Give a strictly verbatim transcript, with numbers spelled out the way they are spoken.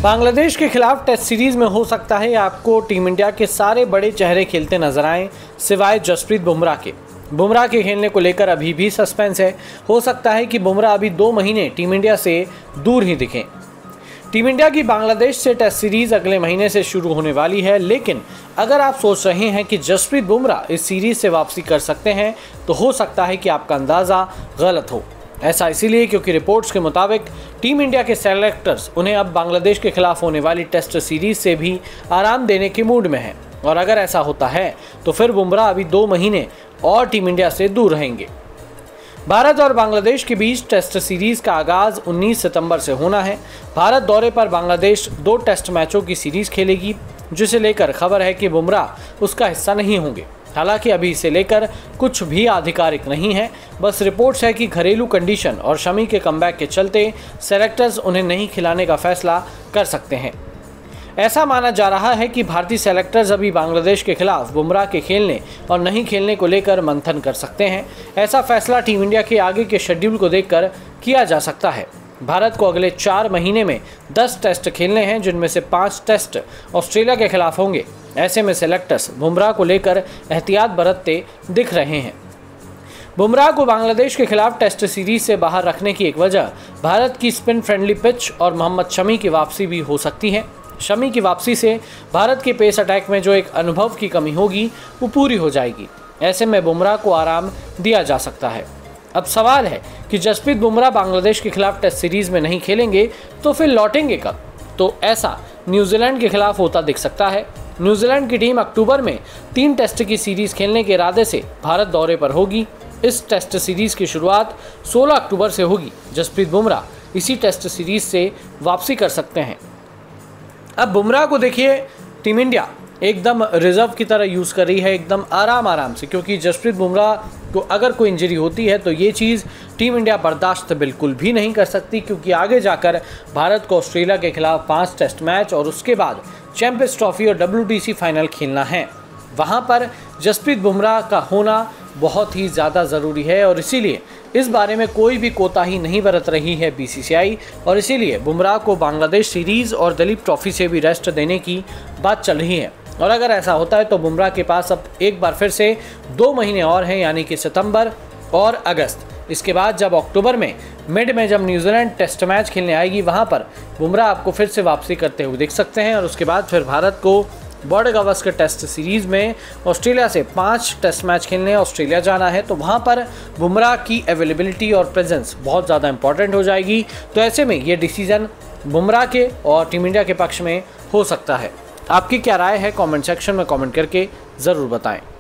बांग्लादेश के खिलाफ test series में हो सकता है आपको टीम इंडिया के सारे बड़े चेहरे खेलते नजर आएं सिवाय जसप्रीत बुमराह के। बुमराह के खेलने को लेकर अभी भी सस्पेंस है। हो सकता है कि बुमराह अभी दो महीने टीम इंडिया से दूर ही दिखें। टीम इंडिया की बांग्लादेश से टेस्ट सीरीज अगले महीने से शुरू होने वाली है, लेकिन अगर आप सोच रहे हैं कि जसप्रीत बुमराह इस सीरीज से वापसी कर सकते हैं तो हो सकता है कि आपका अंदाज़ा गलत हो। ऐसा इसीलिए क्योंकि रिपोर्ट्स के मुताबिक टीम इंडिया के सेलेक्टर्स उन्हें अब बांग्लादेश के खिलाफ होने वाली टेस्ट सीरीज से भी आराम देने के मूड में हैं, और अगर ऐसा होता है तो फिर बुमराह अभी दो महीने और टीम इंडिया से दूर रहेंगे। भारत और बांग्लादेश के बीच टेस्ट सीरीज का आगाज उन्नीस सितंबर से होना है। भारत दौरे पर बांग्लादेश दो टेस्ट मैचों की सीरीज खेलेगी, जिसे लेकर खबर है कि बुमराह उसका हिस्सा नहीं होंगे। हालांकि अभी इसे लेकर कुछ भी आधिकारिक नहीं है, बस रिपोर्ट्स है कि घरेलू कंडीशन और शमी के कमबैक के चलते सेलेक्टर्स उन्हें नहीं खिलाने का फैसला कर सकते हैं। ऐसा माना जा रहा है कि भारतीय सेलेक्टर्स अभी बांग्लादेश के खिलाफ बुमराह के खेलने और नहीं खेलने को लेकर मंथन कर सकते हैं। ऐसा फैसला टीम इंडिया के आगे के शेड्यूल को देखकर किया जा सकता है। भारत को अगले चार महीने में दस टेस्ट खेलने हैं, जिनमें से पाँच टेस्ट ऑस्ट्रेलिया के खिलाफ होंगे। ऐसे में सेलेक्टर्स बुमराह को लेकर एहतियात बरतते दिख रहे हैं। बुमराह को बांग्लादेश के खिलाफ टेस्ट सीरीज से बाहर रखने की एक वजह भारत की स्पिन फ्रेंडली पिच और मोहम्मद शमी की वापसी भी हो सकती है। शमी की वापसी से भारत के पेस अटैक में जो एक अनुभव की कमी होगी वो पूरी हो जाएगी। ऐसे में बुमराह को आराम दिया जा सकता है। अब सवाल है कि जसप्रीत बुमराह बांग्लादेश के खिलाफ टेस्ट सीरीज में नहीं खेलेंगे तो फिर लौटेंगे कब? तो ऐसा न्यूजीलैंड के खिलाफ होता दिख सकता है। न्यूजीलैंड की टीम अक्टूबर में तीन टेस्ट की सीरीज खेलने के इरादे से भारत दौरे पर होगी। इस टेस्ट सीरीज की शुरुआत सोलह अक्टूबर से होगी। जसप्रीत बुमराह इसी टेस्ट सीरीज से वापसी कर सकते हैं। अब बुमराह को देखिए, टीम इंडिया एकदम रिजर्व की तरह यूज़ कर रही है, एकदम आराम आराम से, क्योंकि जसप्रीत बुमराह को अगर कोई इंजरी होती है तो ये चीज़ टीम इंडिया बर्दाश्त बिल्कुल भी नहीं कर सकती, क्योंकि आगे जाकर भारत को ऑस्ट्रेलिया के खिलाफ पांच टेस्ट मैच और उसके बाद चैंपियंस ट्रॉफी और डब्ल्यूटीसी फाइनल खेलना है। वहाँ पर जसप्रीत बुमराह का होना बहुत ही ज़्यादा ज़रूरी है, और इसीलिए इस बारे में कोई भी कोताही नहीं बरत रही है बीसीसीआई, और इसीलिए बुमराह को बांग्लादेश सीरीज़ और दलीप ट्रॉफी से भी रेस्ट देने की बात चल रही है। और अगर ऐसा होता है तो बुमराह के पास अब एक बार फिर से दो महीने और हैं, यानी कि सितंबर और अगस्त। इसके बाद जब अक्टूबर में मिड में जब न्यूजीलैंड टेस्ट मैच खेलने आएगी, वहाँ पर बुमराह आपको फिर से वापसी करते हुए दिख सकते हैं। और उसके बाद फिर भारत को बॉर्डर गावस्कर टेस्ट सीरीज़ में ऑस्ट्रेलिया से पाँच टेस्ट मैच खेलने ऑस्ट्रेलिया जाना है, तो वहाँ पर बुमराह की अवेलेबिलिटी और प्रेजेंस बहुत ज़्यादा इंपॉर्टेंट हो जाएगी। तो ऐसे में ये डिसीजन बुमराह के और टीम इंडिया के पक्ष में हो सकता है। आपकी क्या राय है? कमेंट सेक्शन में कमेंट करके ज़रूर बताएं।